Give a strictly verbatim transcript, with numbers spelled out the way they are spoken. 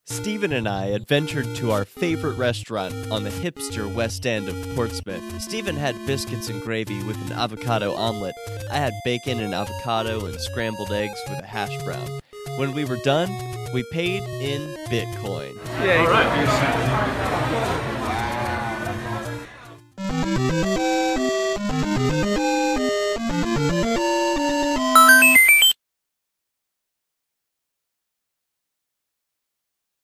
Stephen and I adventured to our favorite restaurant on the hipster West End of Portsmouth. Stephen had biscuits and gravy with an avocado omelette. I had bacon and avocado and scrambled eggs with a hash brown. When we were done, we paid in Bitcoin. Yeah, all right.